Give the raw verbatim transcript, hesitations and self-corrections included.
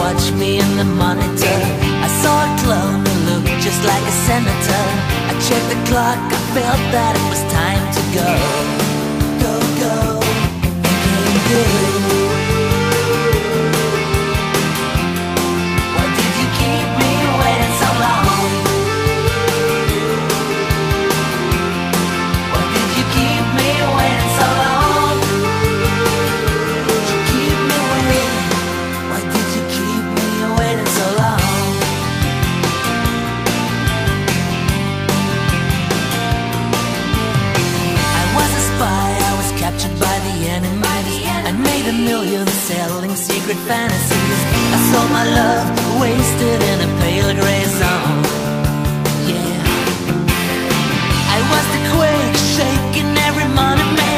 watch me in the monitor. I saw a clone who looked just like a senator. I checked the clock, I felt that it was time to go. Go, go, go, go. Why did you keep me waiting so long? Why did you keep me waiting so long? Did you keep me waiting? Why did you keep me waiting so long? I was a spy, I was captured by the enemy. I made a million selling secret fantasies. I sold my love, wasted in a pale gray zone. Yeah, I was the quake shaking every monument.